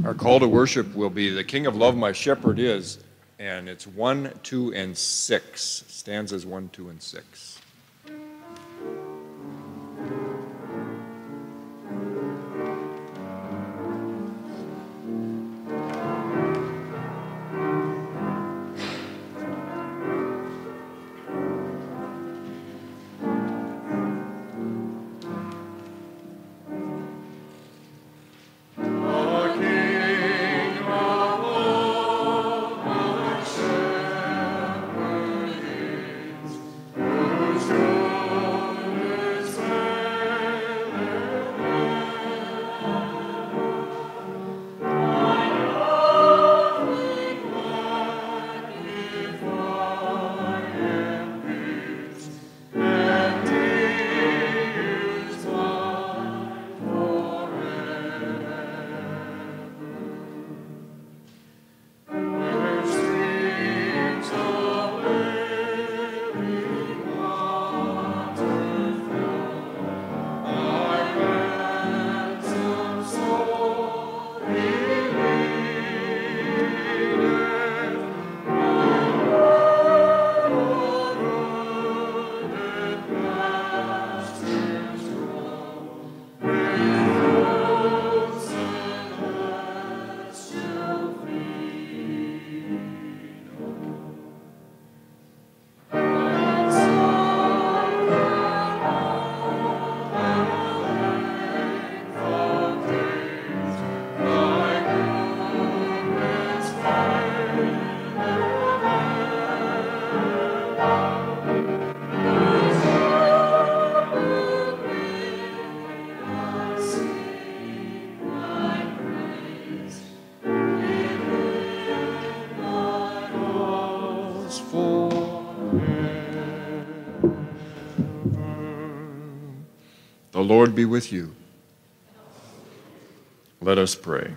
Our call to worship will be "The King of Love, My Shepherd Is," and it's 1, 2, and 6. Stanzas 1, 2, and 6. The Lord be with you. Let us pray.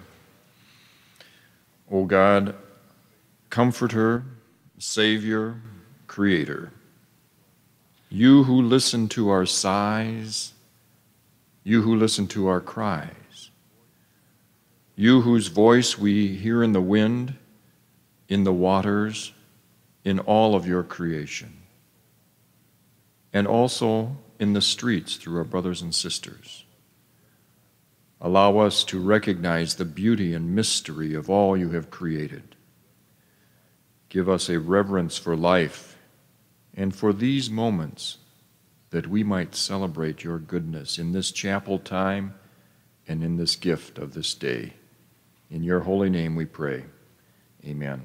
O God, Comforter, Savior, Creator, you who listen to our sighs, you who listen to our cries, you whose voice we hear in the wind, in the waters, in all of your creation, and also in the streets through our brothers and sisters. Allow us to recognize the beauty and mystery of all you have created. Give us a reverence for life and for these moments, that we might celebrate your goodness in this chapel time and in this gift of this day. In your holy name we pray. Amen.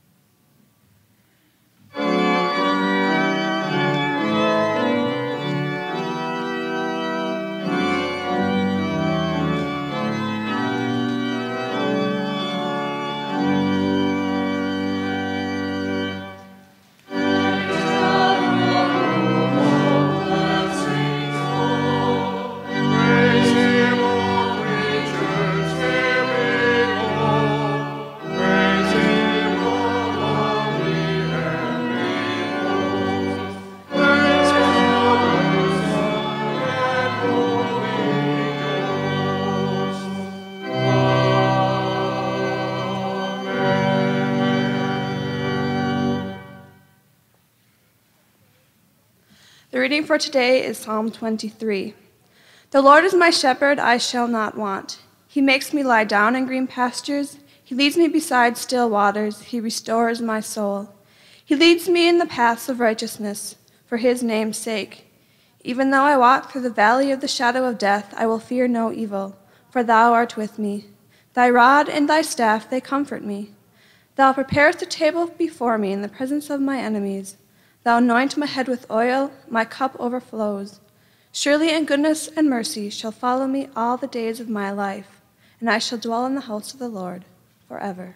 The reading for today is Psalm 23. The Lord is my shepherd, I shall not want. He makes me lie down in green pastures. He leads me beside still waters. He restores my soul. He leads me in the paths of righteousness for his name's sake. Even though I walk through the valley of the shadow of death, I will fear no evil, for thou art with me. Thy rod and thy staff, they comfort me. Thou preparest a table before me in the presence of my enemies. Thou anoint my head with oil, my cup overflows. Surely in goodness and mercy shall follow me all the days of my life, and I shall dwell in the house of the Lord forever.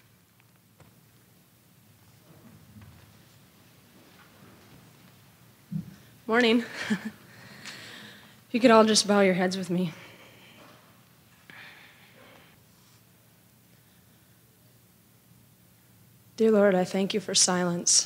Morning. If you could all just bow your heads with me. Dear Lord, I thank you for silence.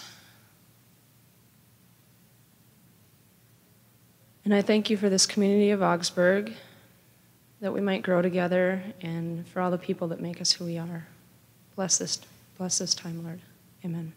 And I thank you for this community of Augsburg that we might grow together, and for all the people that make us who we are. Bless this time, Lord. Amen.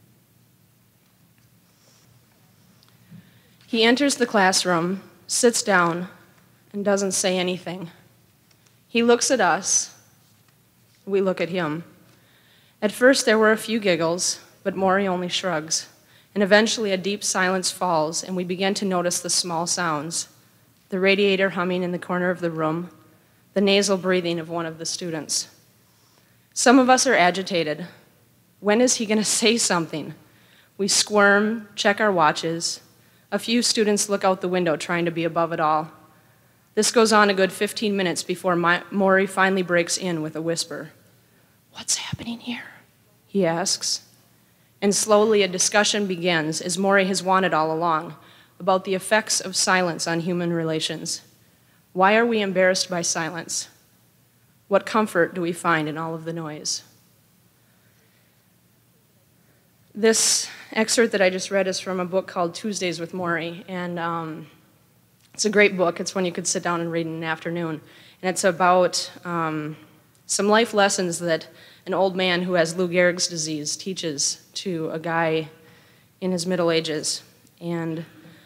He enters the classroom, sits down, and doesn't say anything. He looks at us. We look at him. At first, there were a few giggles, but Maury only shrugs. And eventually, a deep silence falls, and we begin to notice the small sounds. The radiator humming in the corner of the room, the nasal breathing of one of the students. Some of us are agitated. When is he going to say something? We squirm, check our watches. A few students look out the window trying to be above it all. This goes on a good 15 minutes before Maury finally breaks in with a whisper. "What's happening here?" he asks. And slowly a discussion begins, as Maury has wanted all along, about the effects of silence on human relations. Why are we embarrassed by silence? What comfort do we find in all of the noise? This excerpt that I just read is from a book called Tuesdays with Maury, and it's a great book. It's one you could sit down and read in an afternoon. And it's about some life lessons that an old man who has Lou Gehrig's disease teaches to a guy in his middle ages. And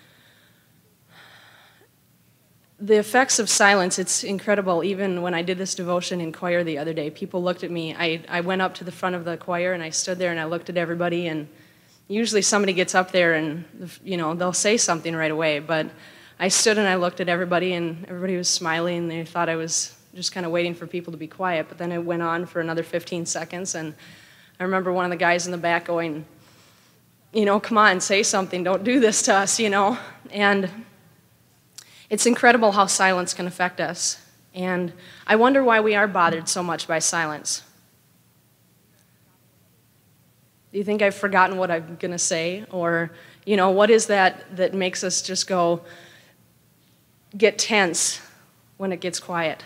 the effects of silence, it's incredible. Even when I did this devotion in choir the other day, people looked at me. I went up to the front of the choir and I stood there and I looked at everybody, and usually somebody gets up there and they'll say something right away, but I stood and I looked at everybody, and everybody was smiling, and they thought I was just kind of waiting for people to be quiet. But then it went on for another 15 seconds, and I remember one of the guys in the back going, "Come on, say something, don't do this to us, And it's incredible how silence can affect us. And I wonder why we are bothered so much by silence. Do you think I've forgotten what I'm going to say? Or, what is that makes us just get tense when it gets quiet?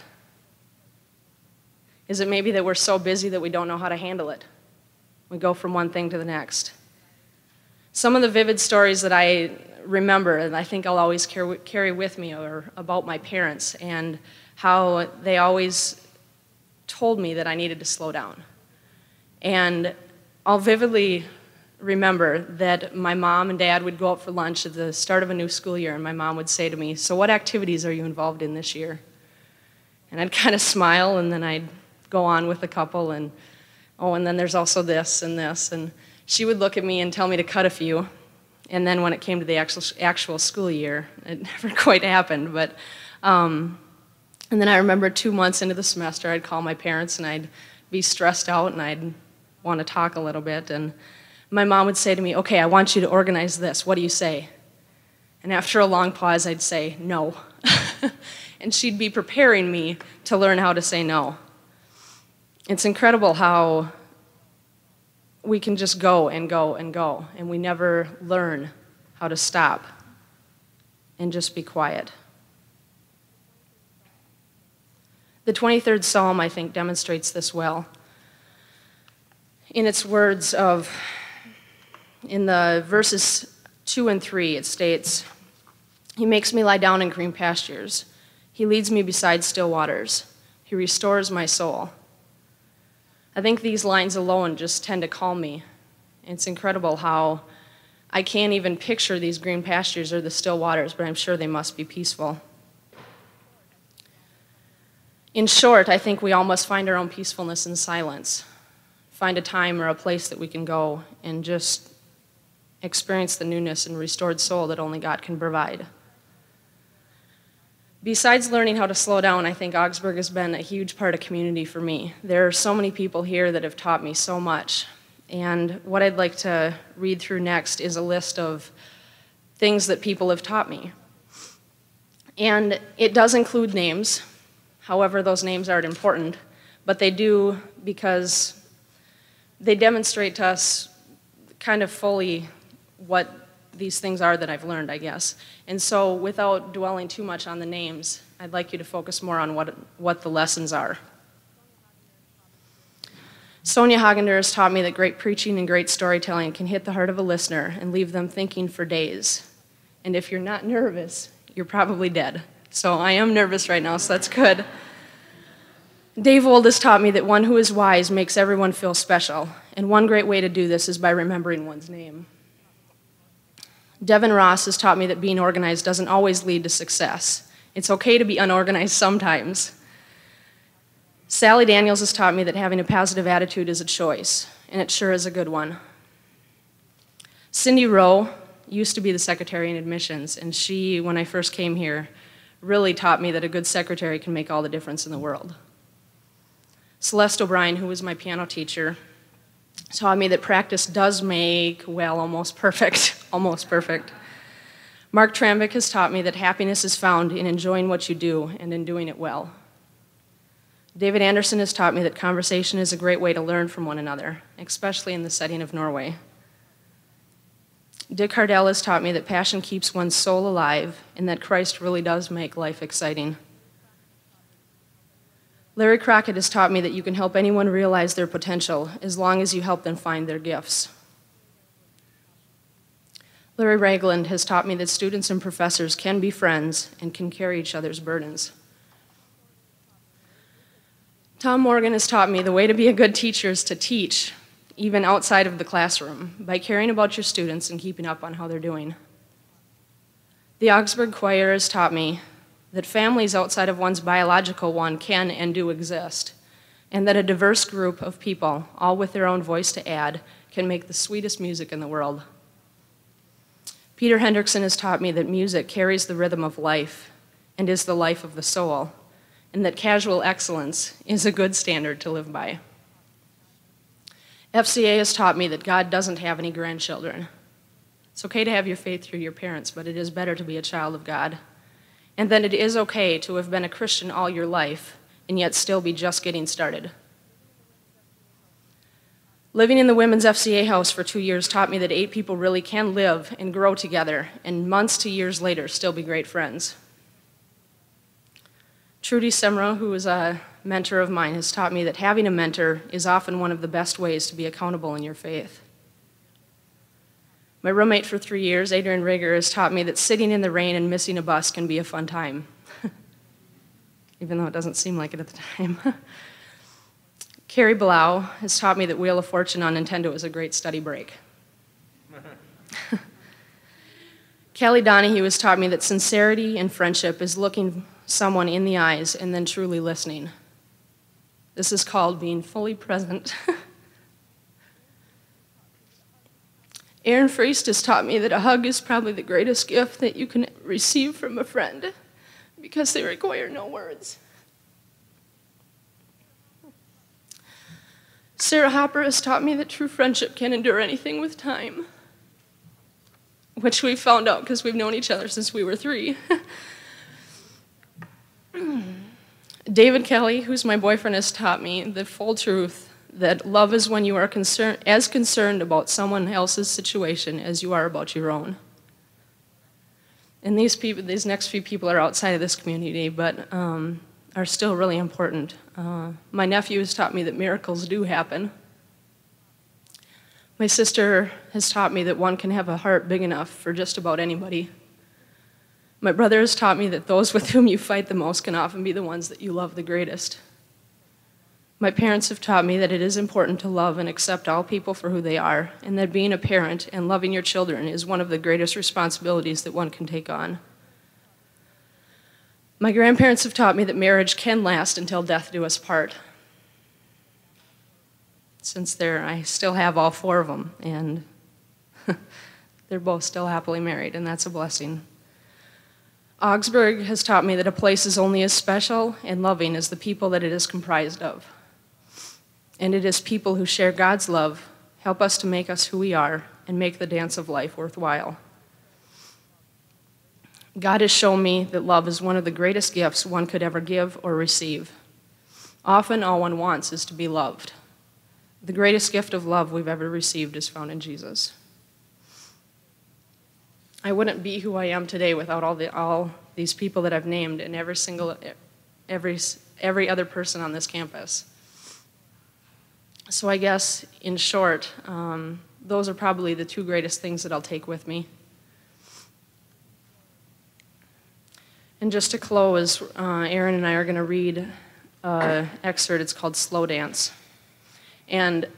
Is it maybe that we're so busy that we don't know how to handle it? We go from one thing to the next. Some of the vivid stories that I remember, and I think I'll always carry with me, are about my parents and how they always told me that I needed to slow down. And I'll vividly remember that my mom and dad would go out for lunch at the start of a new school year, and my mom would say to me, "So what activities are you involved in this year?" And I'd kind of smile, and then I'd go on with a couple, and then there's also this and this. And she would look at me and tell me to cut a few. And then when it came to the actual school year, it never quite happened. But and then I remember 2 months into the semester, I'd call my parents, and I'd be stressed out, and I'd want to talk a little bit. And my mom would say to me, "Okay, I want you to organize this. What do you say?" And after a long pause, I'd say, "No." And she'd be preparing me to learn how to say no. It's incredible how we can just go and go and go, and we never learn how to stop and just be quiet. The 23rd Psalm, I think, demonstrates this well. In its words in the verses 2 and 3, it states, "He makes me lie down in green pastures. He leads me beside still waters. He restores my soul." I think these lines alone just tend to calm me. It's incredible how I can't even picture these green pastures or the still waters, but I'm sure they must be peaceful. In short, I think we all must find our own peacefulness in silence. Find a time or a place that we can go and just experience the newness and restored soul that only God can provide. Besides learning how to slow down, I think Augsburg has been a huge part of community for me. There are so many people here that have taught me so much. And what I'd like to read through next is a list of things that people have taught me. And it does include names. However, those names aren't important, but they do because they demonstrate to us kind of fully what these things are that I've learned, I guess. And so without dwelling too much on the names, I'd like you to focus more on what the lessons are. Sonia Hagender has taught me that great preaching and great storytelling can hit the heart of a listener and leave them thinking for days. And if you're not nervous, you're probably dead. So I am nervous right now, so that's good. Dave Old has taught me that one who is wise makes everyone feel special, and one great way to do this is by remembering one's name. Devin Ross has taught me that being organized doesn't always lead to success. It's okay to be unorganized sometimes. Sally Daniels has taught me that having a positive attitude is a choice, and it sure is a good one. Cindy Rowe used to be the secretary in admissions, and she, when I first came here, really taught me that a good secretary can make all the difference in the world. Celeste O'Brien, who was my piano teacher, taught me that practice does make, well, almost perfect, almost perfect. Mark Tramvik has taught me that happiness is found in enjoying what you do and in doing it well. David Anderson has taught me that conversation is a great way to learn from one another, especially in the setting of Norway. Dick Hardell has taught me that passion keeps one's soul alive and that Christ really does make life exciting. Larry Crockett has taught me that you can help anyone realize their potential as long as you help them find their gifts. Larry Ragland has taught me that students and professors can be friends and can carry each other's burdens. Tom Morgan has taught me the way to be a good teacher is to teach, even outside of the classroom, by caring about your students and keeping up on how they're doing. The Augsburg Choir has taught me that families outside of one's biological one can and do exist, and that a diverse group of people, all with their own voice to add, can make the sweetest music in the world. Peter Hendrickson has taught me that music carries the rhythm of life and is the life of the soul, and that casual excellence is a good standard to live by. FCA has taught me that God doesn't have any grandchildren. It's okay to have your faith through your parents, but it is better to be a child of God. And that it is okay to have been a Christian all your life and yet still be just getting started. Living in the Women's FCA house for 2 years taught me that 8 people really can live and grow together and months to years later still be great friends. Trudy Semra, who is a mentor of mine, has taught me that having a mentor is often one of the best ways to be accountable in your faith. My roommate for 3 years, Adrian Rigger, has taught me that sitting in the rain and missing a bus can be a fun time, even though it doesn't seem like it at the time. Carrie Blau has taught me that Wheel of Fortune on Nintendo is a great study break. Kelly Donahue has taught me that sincerity and friendship is looking someone in the eyes and then truly listening. This is called being fully present. Aaron Freest has taught me that a hug is probably the greatest gift that you can receive from a friend because they require no words. Sarah Hopper has taught me that true friendship can endure anything with time, which we found out because we've known each other since we were 3. David Kelly, who's my boyfriend, has taught me the full truth that love is when you are as concerned about someone else's situation as you are about your own. And these next few people are outside of this community, but are still really important. My nephew has taught me that miracles do happen. My sister has taught me that one can have a heart big enough for just about anybody. My brother has taught me that those with whom you fight the most can often be the ones that you love the greatest. My parents have taught me that it is important to love and accept all people for who they are, and that being a parent and loving your children is one of the greatest responsibilities that one can take on. My grandparents have taught me that marriage can last until death do us part. Since I still have all 4 of them, and they're both still happily married, and that's a blessing. Augsburg has taught me that a place is only as special and loving as the people that it is comprised of. And it is people who share God's love, help us to make us who we are, and make the dance of life worthwhile. God has shown me that love is one of the greatest gifts one could ever give or receive. Often all one wants is to be loved. The greatest gift of love we've ever received is found in Jesus. I wouldn't be who I am today without all these people that I've named and every other person on this campus. So I guess, in short, those are probably the 2 greatest things that I'll take with me. And just to close, Aaron and I are going to read excerpt. It's called Slow Dance. And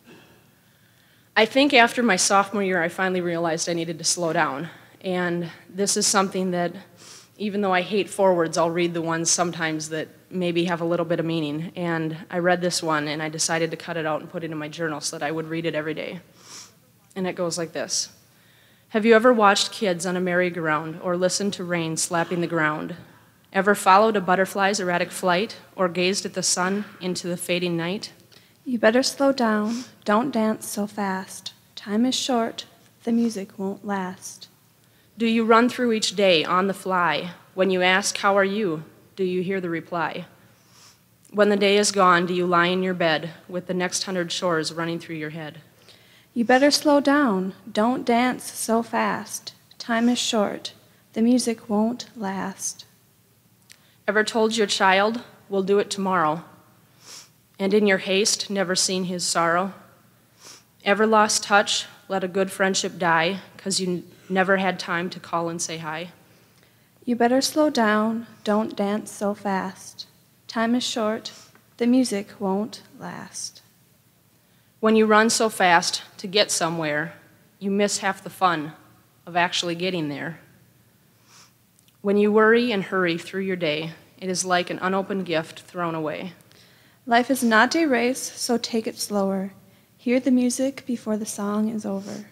I think after my sophomore year, I finally realized I needed to slow down. And this is something that, even though I hate forwards, I'll read the ones sometimes that maybe have a little bit of meaning. And I read this one, and I decided to cut it out and put it in my journal so that I would read it every day. And it goes like this. Have you ever watched kids on a merry-go-round or listened to rain slapping the ground? Ever followed a butterfly's erratic flight or gazed at the sun into the fading night? You better slow down, don't dance so fast. Time is short, the music won't last. Do you run through each day on the fly? When you ask, how are you, do you hear the reply? When the day is gone, do you lie in your bed with the next 100 chores running through your head? You better slow down, don't dance so fast. Time is short, the music won't last. Ever told your child, we'll do it tomorrow, and in your haste, never seen his sorrow? Ever lost touch, let a good friendship die, 'cause you never had time to call and say hi? You better slow down, don't dance so fast. Time is short, the music won't last. When you run so fast to get somewhere, you miss half the fun of actually getting there. When you worry and hurry through your day, it is like an unopened gift thrown away. Life is not a race, so take it slower. Hear the music before the song is over.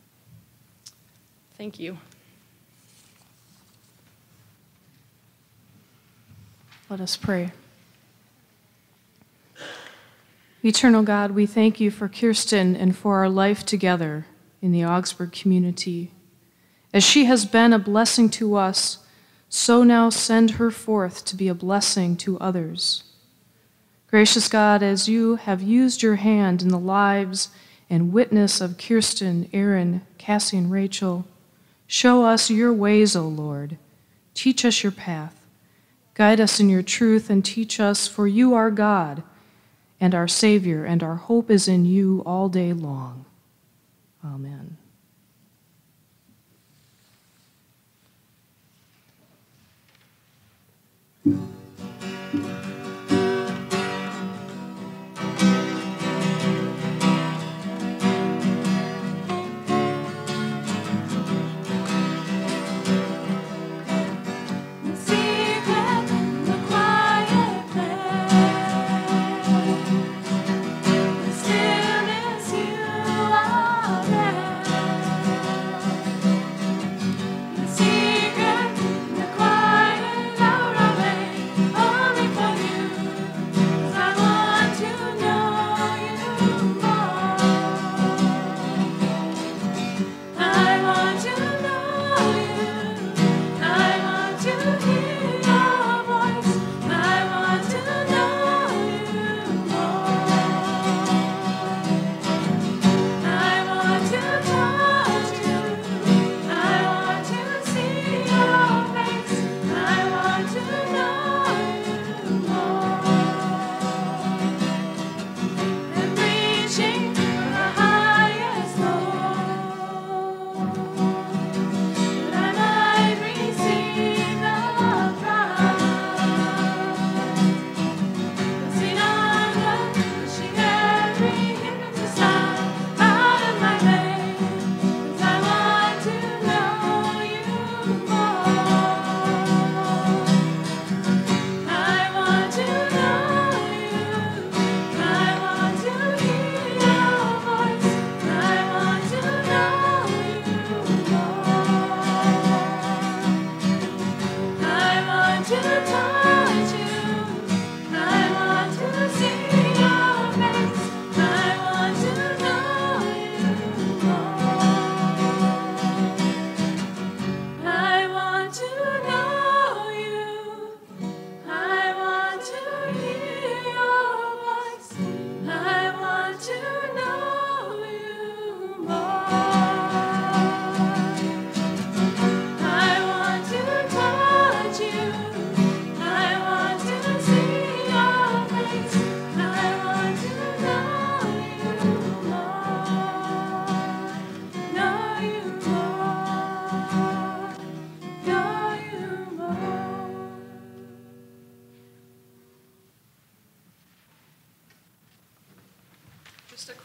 Thank you. Let us pray. Eternal God, we thank you for Kristen and for our life together in the Augsburg community. As she has been a blessing to us, so now send her forth to be a blessing to others. Gracious God, as you have used your hand in the lives and witness of Kristen, Aaron, Cassie, and Rachel, show us your ways, O Lord. Teach us your path. Guide us in your truth and teach us, for you are God and our Savior, and our hope is in you all day long. Amen.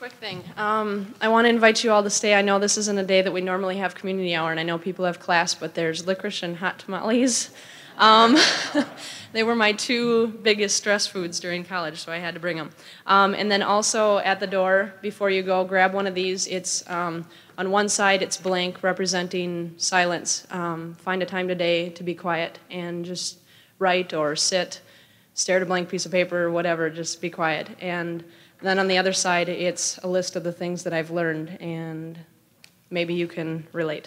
quick thing. I want to invite you all to stay. I know this isn't a day that we normally have community hour, and I know people have class, but there's licorice and hot tamales. They were my two biggest stress foods during college, so I had to bring them. And then also at the door, before you go, grab one of these. It's on one side, it's blank, representing silence. Find a time today to be quiet and just write or sit, stare at a blank piece of paper or whatever, just be quiet. And then on the other side, it's a list of the things that I've learned, and maybe you can relate.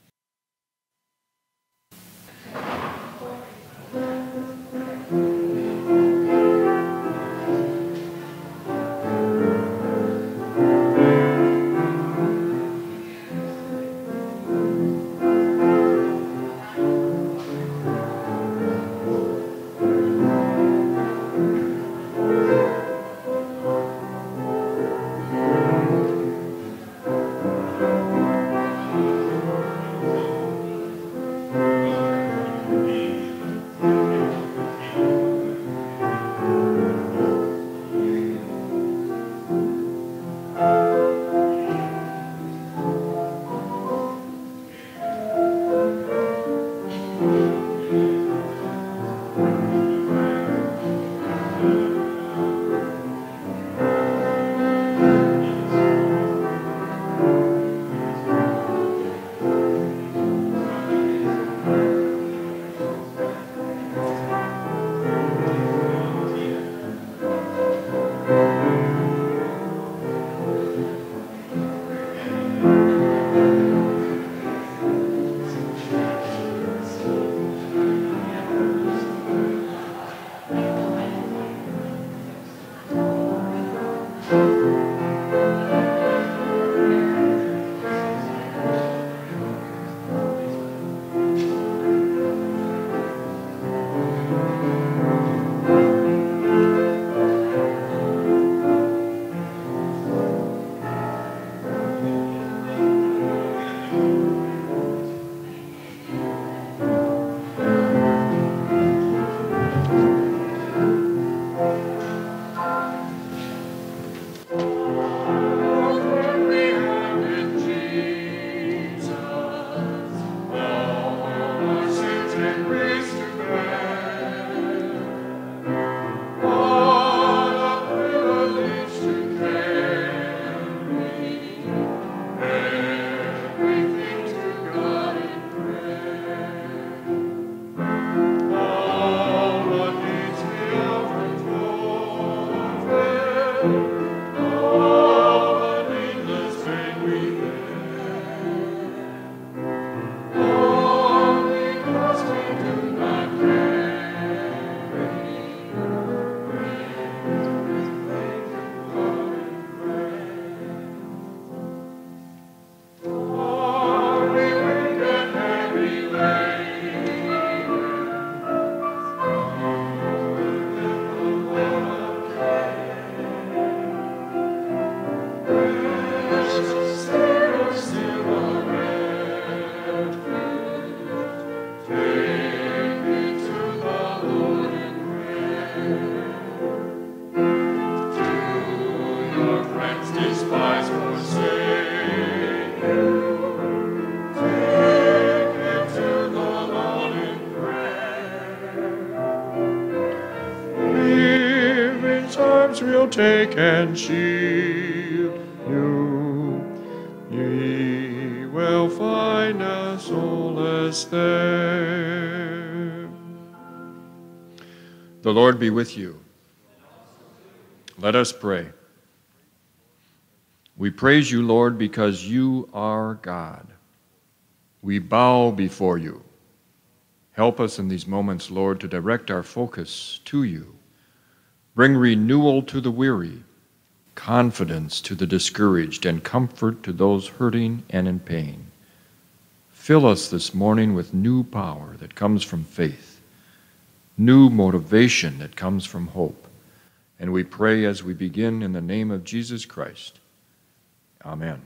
Will take and shield you. Ye will find us solace there. The Lord be with you. Let us pray. We praise you, Lord, because you are God. We bow before you. Help us in these moments, Lord, to direct our focus to you. Bring renewal to the weary, confidence to the discouraged, and comfort to those hurting and in pain. Fill us this morning with new power that comes from faith, new motivation that comes from hope. And we pray as we begin in the name of Jesus Christ. Amen.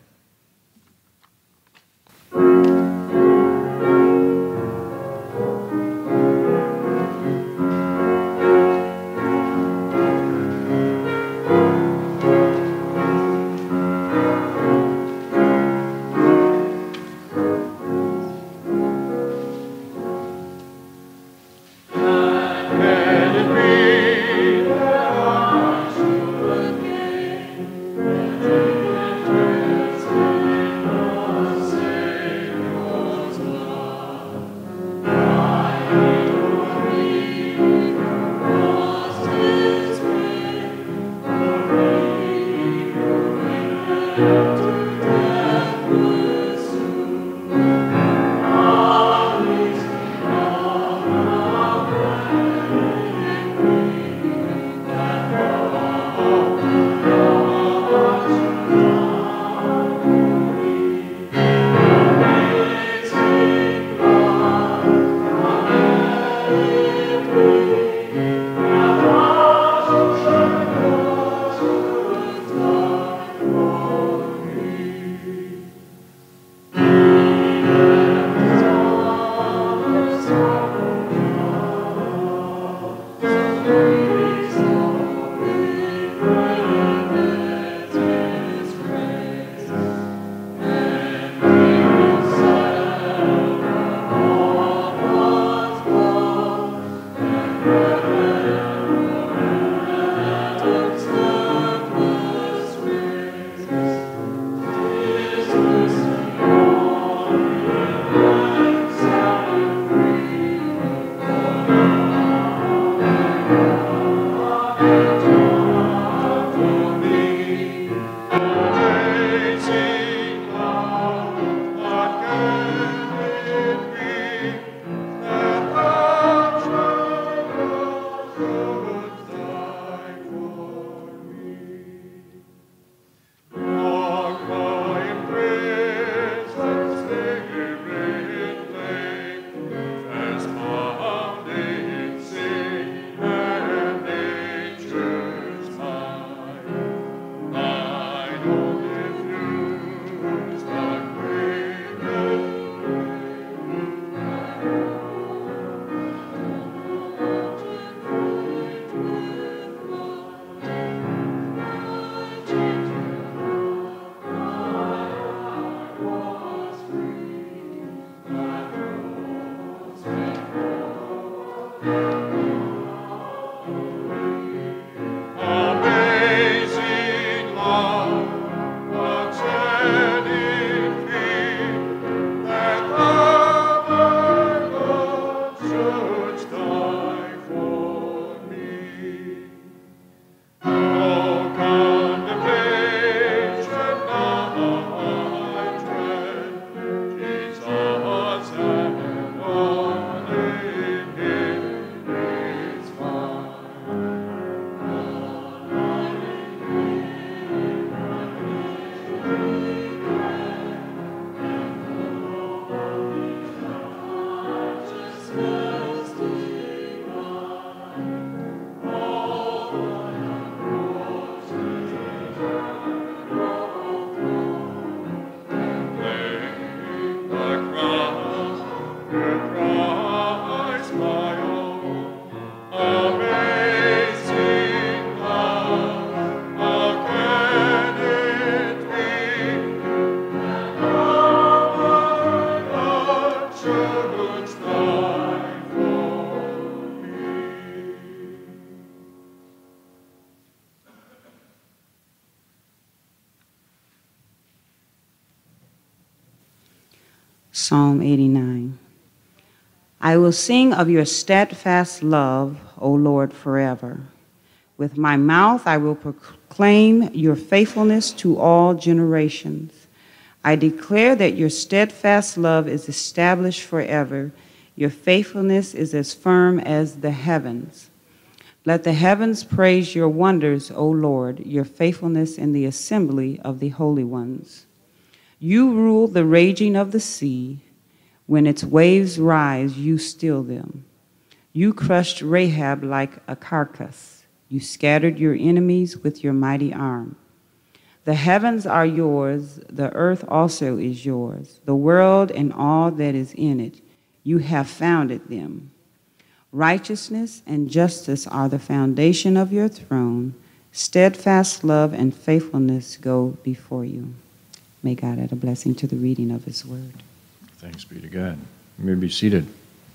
Psalm 89. I will sing of your steadfast love, O Lord, forever. With my mouth I will proclaim your faithfulness to all generations. I declare that your steadfast love is established forever. Your faithfulness is as firm as the heavens. Let the heavens praise your wonders, O Lord, your faithfulness in the assembly of the holy ones. You rule the raging of the sea. When its waves rise, you still them. You crushed Rahab like a carcass. You scattered your enemies with your mighty arm. The heavens are yours, the earth also is yours, the world and all that is in it. You have founded them. Righteousness and justice are the foundation of your throne. Steadfast love and faithfulness go before you. May God add a blessing to the reading of his word. Thanks be to God. You may be seated.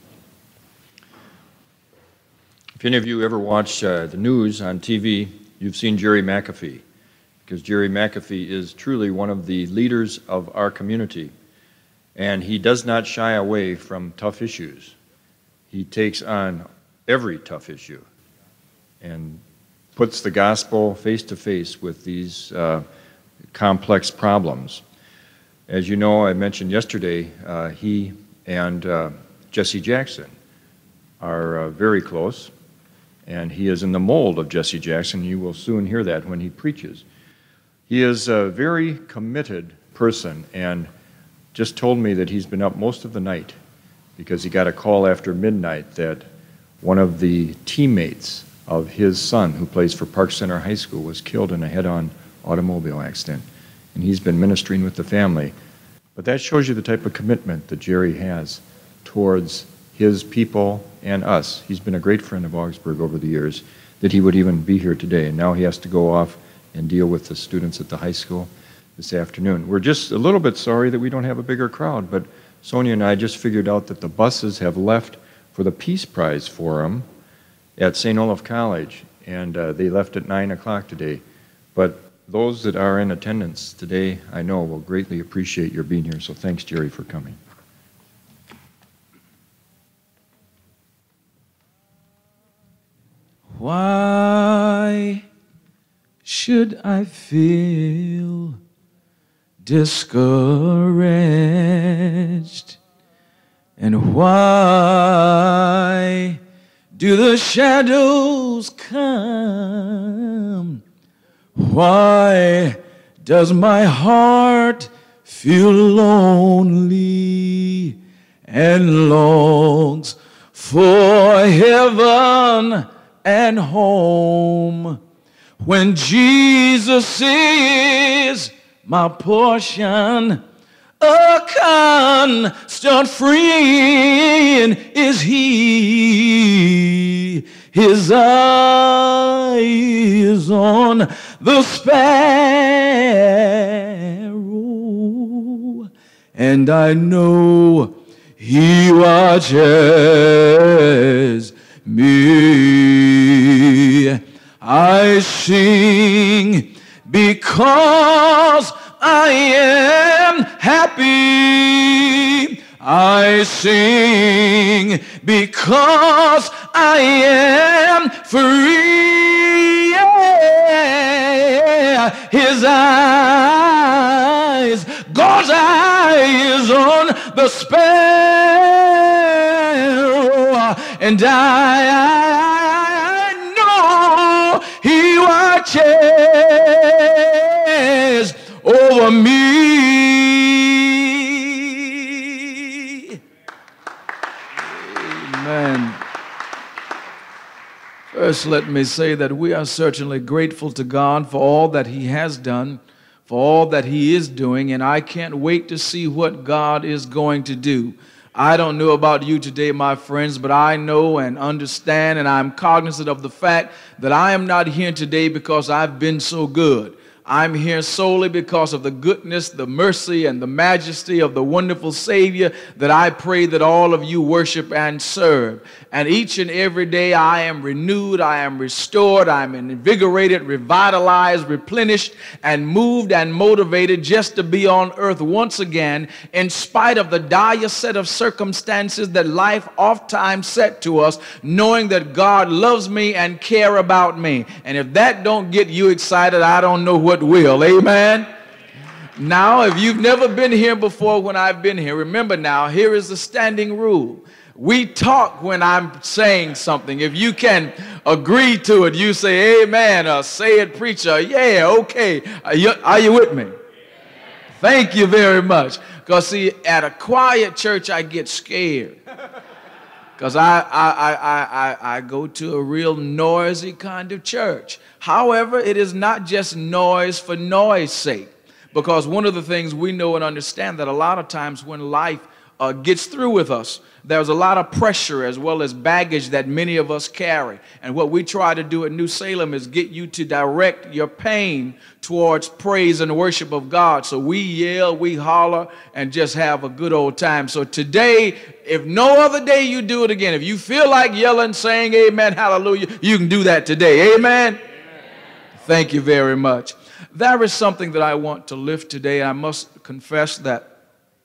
If any of you ever watch the news on TV, you've seen Jerry McAfee, because Jerry McAfee is truly one of the leaders of our community, and he does not shy away from tough issues. He takes on every tough issue and puts the gospel face to face with these complex problems. As you know, I mentioned yesterday, he and Jesse Jackson are very close, and he is in the mold of Jesse Jackson. You will soon hear that when he preaches. He is a very committed person, and just told me that he's been up most of the night because he got a call after midnight that one of the teammates of his son, who plays for Park Center High School, was killed in a head-on automobile accident. And he's been ministering with the family. But that shows you the type of commitment that Jerry has towards his people and us. He's been a great friend of Augsburg over the years, that he would even be here today. And now he has to go off and deal with the students at the high school this afternoon. We're just a little bit sorry that we don't have a bigger crowd, but Sonia and I just figured out that the buses have left for the Peace Prize Forum at St. Olaf College, and they left at 9 o'clock today. But those that are in attendance today, I know, will greatly appreciate your being here, so thanks, Jerry, for coming. Why should I feel discouraged? And why do the shadows come? Why does my heart feel lonely and longs for heaven and home, when Jesus is my portion? A constant friend is he. His eyes on the sparrow, and I know he watches me. I sing because I am happy. I sing because I am free. Yeah. His eyes, God's eyes on the sparrow, and I know he watches over me. Amen. First, let me say that we are certainly grateful to God for all that he has done, for all that he is doing, and I can't wait to see what God is going to do. I don't know about you today, my friends, but I know and understand, and I'm cognizant of the fact that I am not here today because I've been so good. I'm here solely because of the goodness, the mercy, and the majesty of the wonderful Savior that I pray that all of you worship and serve. And each and every day I am renewed, I am restored, I am invigorated, revitalized, replenished, and moved and motivated just to be on earth once again, in spite of the dire set of circumstances that life oftentimes set to us, knowing that God loves me and cares about me. And if that don't get you excited, I don't know what will. Amen. Now, if you've never been here before when I've been here, remember now, here is the standing rule. We talk when I'm saying something. If you can agree to it, you say amen, or say it, preacher. Yeah, okay. Are you with me? Thank you very much. Because see, at a quiet church, I get scared. Because I go to a real noisy kind of church. However, it is not just noise for noise sake. Because one of the things we know and understand that a lot of times when life gets through with us, there's a lot of pressure as well as baggage that many of us carry. And what we try to do at New Salem is get you to direct your pain towards praise and worship of God. So we yell, we holler, and just have a good old time. So today, if no other day you do it again, if you feel like yelling, saying amen, hallelujah, you can do that today. Amen? Amen. Thank you very much. There is something that I want to lift today. I must confess that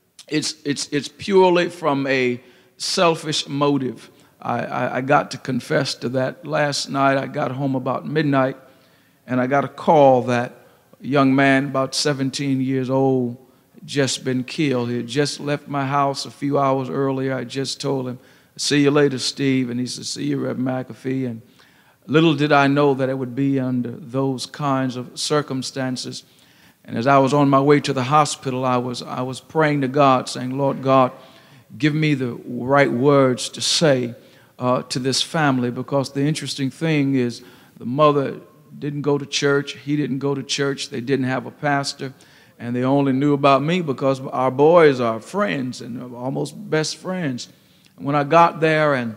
it's purely from a selfish motive. I got to confess to that. Last night I got home about midnight and I got a call that a young man about 17 years old had just been killed. He had just left my house a few hours earlier. I just told him, "See you later, Steve." And he said, "See you, Rev McAfee." And little did I know that it would be under those kinds of circumstances. And as I was on my way to the hospital, I was praying to God, saying, "Lord God, give me the right words to say to this family," because the interesting thing is the mother didn't go to church, he didn't go to church, they didn't have a pastor, and they only knew about me because our boys are friends and almost best friends. And when I got there and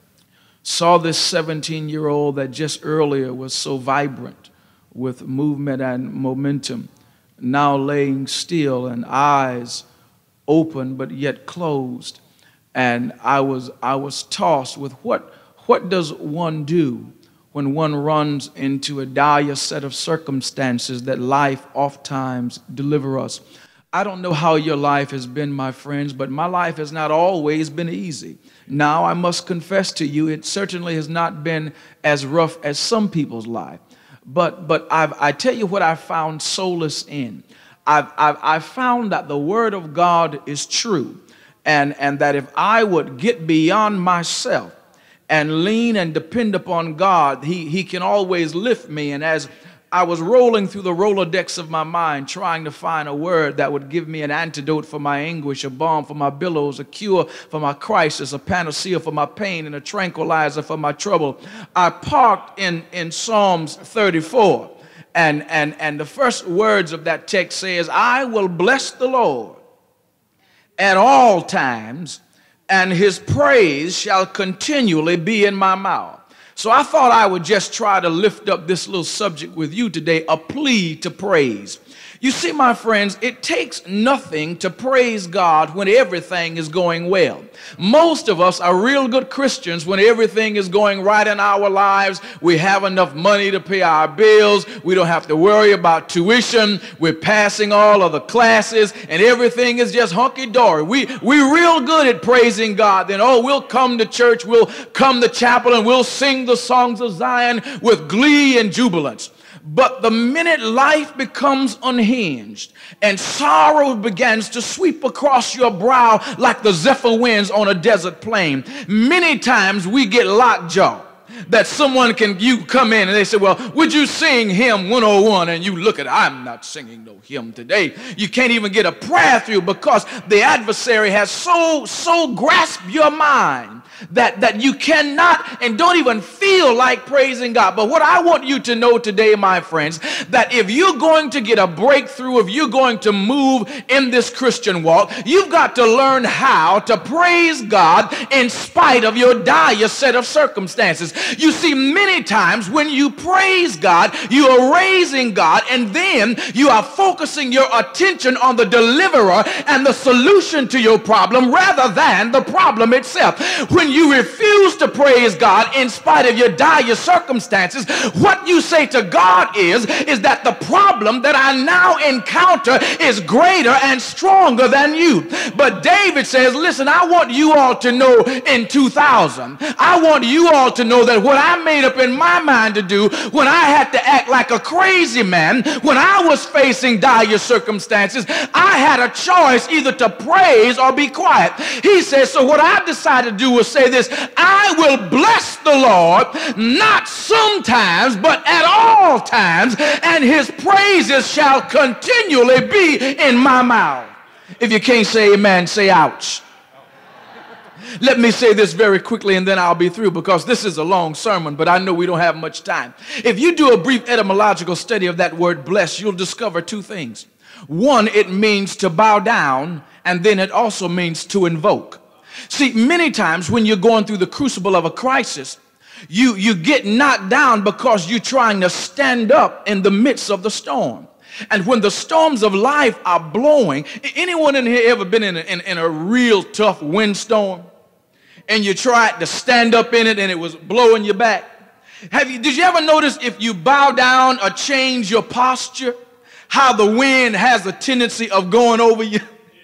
saw this 17-year-old that just earlier was so vibrant with movement and momentum, now laying still and eyes open but yet closed, and I was tossed with what does one do when one runs into a dire set of circumstances that life oftentimes delivers us. I don't know how your life has been, my friends, but my life has not always been easy. Now, I must confess to you, it certainly has not been as rough as some people's life. But I tell you what I found solace in. I've found that the Word of God is true, and that if I would get beyond myself and lean and depend upon God, He can always lift me. And as I was rolling through the Rolodex of my mind, trying to find a word that would give me an antidote for my anguish, a balm for my billows, a cure for my crisis, a panacea for my pain, and a tranquilizer for my trouble, I parked in Psalms 34. And the first words of that text says, "I will bless the Lord at all times, and His praise shall continually be in my mouth." So I thought I would just try to lift up this little subject with you today, a plea to praise. You see, my friends, it takes nothing to praise God when everything is going well. Most of us are real good Christians when everything is going right in our lives. We have enough money to pay our bills. We don't have to worry about tuition. We're passing all of the classes, and everything is just hunky-dory. We're real good at praising God. Then, we'll come to church, we'll come to chapel, and we'll sing the songs of Zion with glee and jubilance. But the minute life becomes unhinged and sorrow begins to sweep across your brow like the zephyr winds on a desert plain, many times we get lockjaw. That you come in and they say, "Well, would you sing hymn 101?" And you look at it, "I'm not singing no hymn today." You can't even get a prayer through because the adversary has so grasped your mind that you cannot and don't even feel like praising God. But what I want you to know today, my friends, that if you're going to get a breakthrough, if you're going to move in this Christian walk, you've got to learn how to praise God in spite of your dire set of circumstances. You see, many times when you praise God, you are raising God, and then you are focusing your attention on the deliverer and the solution to your problem rather than the problem itself. When you refuse to praise God in spite of your dire circumstances, what you say to God is that the problem that I now encounter is greater and stronger than you. But David says, listen, I want you all to know in 2000, I want you all to know that what I made up in my mind to do when I had to act like a crazy man, when I was facing dire circumstances, I had a choice either to praise or be quiet. He says, so what I decided to do was say this: I will bless the Lord, not sometimes, but at all times, and his praises shall continually be in my mouth. If you can't say amen, say ouch. Let me say this very quickly and then I'll be through, because this is a long sermon, but I know we don't have much time. If you do a brief etymological study of that word bless, you'll discover two things. One, it means to bow down, and then it also means to invoke. See, many times when you're going through the crucible of a crisis, you get knocked down because you're trying to stand up in the midst of the storm. And when the storms of life are blowing, anyone in here ever been in a real tough windstorm? And you tried to stand up in it and it was blowing you back? Did you ever notice if you bow down or change your posture, how the wind has a tendency of going over you?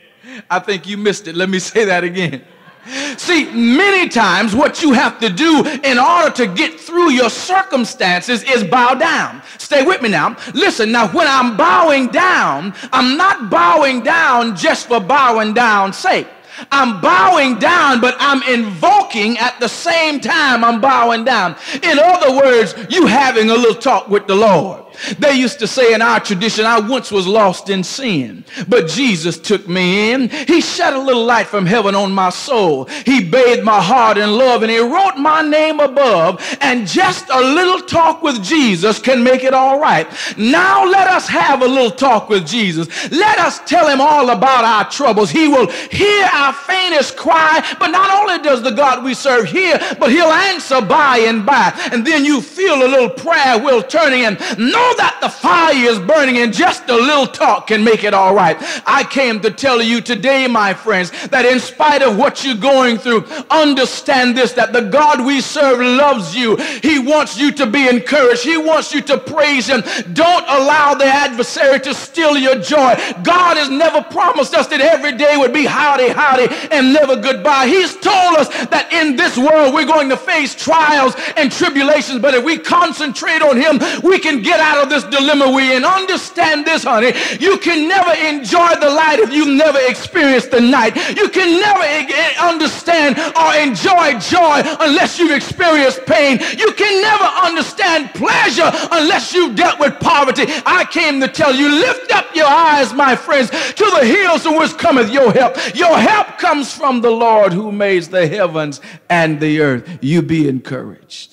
I think you missed it. Let me say that again. See, many times what you have to do in order to get through your circumstances is bow down. Stay with me now. Listen, now when I'm bowing down, I'm not bowing down just for bowing down's sake. I'm bowing down, but I'm invoking at the same time I'm bowing down. In other words, you having a little talk with the Lord. They used to say in our tradition, I once was lost in sin, but Jesus took me in. He shed a little light from heaven on my soul. He bathed my heart in love, and he wrote my name above, and just a little talk with Jesus can make it all right. Now let us have a little talk with Jesus. Let us tell him all about our troubles. He will hear our faintest cry, but not only does the God we serve hear, but he'll answer by and by. And then you feel a little prayer wheel turning, and know that the fire is burning, and just a little talk can make it all right. I came to tell you today, my friends, that in spite of what you're going through, understand this, that the God we serve loves you. He wants you to be encouraged. He wants you to praise him. Don't allow the adversary to steal your joy. God has never promised us that every day would be howdy, howdy, and never goodbye. He's told us that in this world we're going to face trials and tribulations, but if we concentrate on him, we can get out of this dilemma we're in. Understand this, honey. You can never enjoy the light if you've never experienced the night. You can never understand or enjoy joy unless you've experienced pain. You can never understand pleasure unless you've dealt with poverty. I came to tell you, lift up your eyes, my friends, to the hills from which cometh your help. Your help comes from the Lord who made the heavens and the earth. You be encouraged.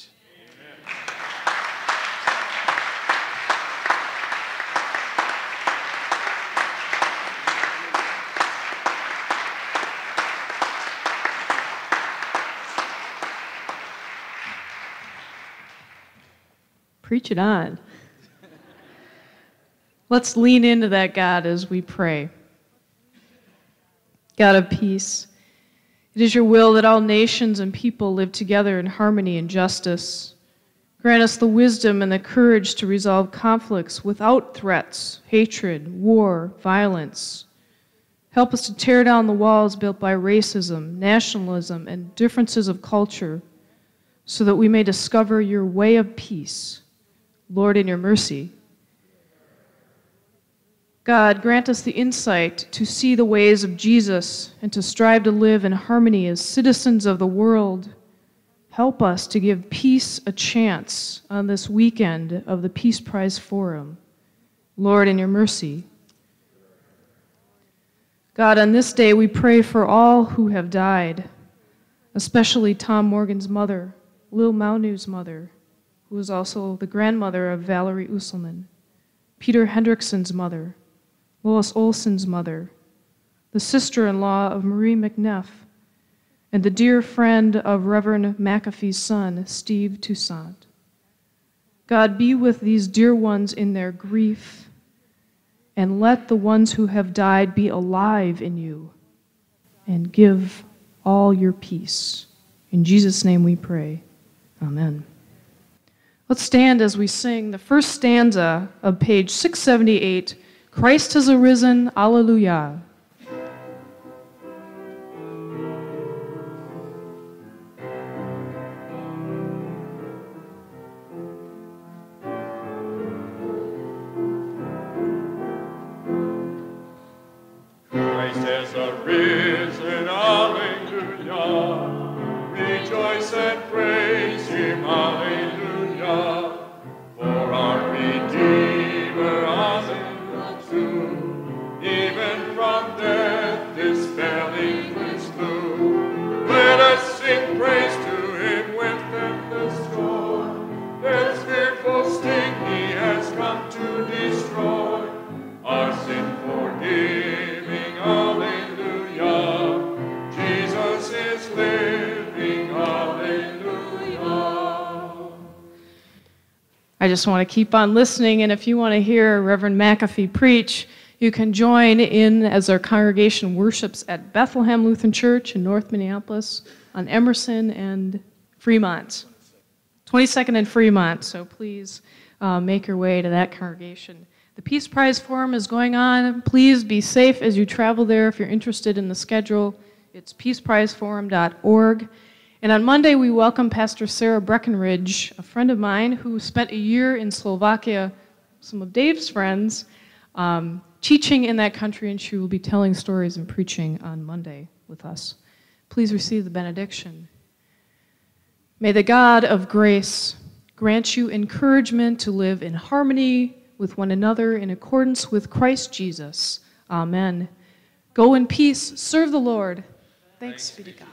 Preach it on. Let's lean into that God as we pray. God of peace, it is your will that all nations and people live together in harmony and justice. Grant us the wisdom and the courage to resolve conflicts without threats, hatred, war, violence. Help us to tear down the walls built by racism, nationalism, and differences of culture, so that we may discover your way of peace. Lord, in your mercy. God, grant us the insight to see the ways of Jesus and to strive to live in harmony as citizens of the world. Help us to give peace a chance on this weekend of the Peace Prize Forum. Lord, in your mercy. God, on this day we pray for all who have died, especially Tom Morgan's mother, Lil Maunu's mother, who was also the grandmother of Valerie Usselman, Peter Hendrickson's mother, Lois Olson's mother, the sister-in-law of Marie McNeff, and the dear friend of Reverend McAfee's son, Steve Toussaint. God, be with these dear ones in their grief, and let the ones who have died be alive in you, and give all your peace. In Jesus' name we pray. Amen. Let's stand as we sing the first stanza of page 678, Christ has arisen, Alleluia. Christ has arisen, Alleluia. Rejoice and praise him, Alleluia. For our Redeemer rose in the tomb, even from death dispelling his gloom. Let us sing praise to him with endless joy. Death's fearful sting he has come to destroy. Our sin forgiving, Alleluia. Jesus is living, Alleluia. I just want to keep on listening, and if you want to hear Reverend McAfee preach, you can join in as our congregation worships at Bethlehem Lutheran Church in North Minneapolis on Emerson and Fremont. 22nd and Fremont, so please make your way to that congregation. The Peace Prize Forum is going on. Please be safe as you travel there if you're interested in the schedule. It's peaceprizeforum.org. And on Monday, we welcome Pastor Sarah Breckenridge, a friend of mine who spent a year in Slovakia, some of Dave's friends, teaching in that country, and she will be telling stories and preaching on Monday with us. Please receive the benediction. May the God of grace grant you encouragement to live in harmony with one another in accordance with Christ Jesus. Amen. Go in peace, serve the Lord. Thanks be to God.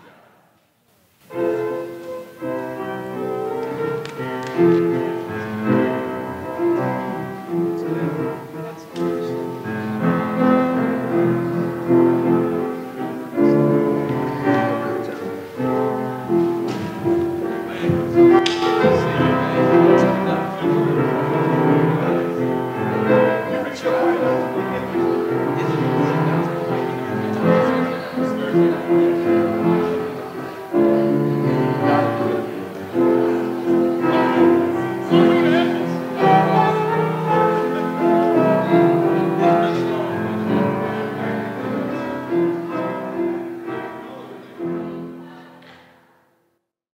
Thank you.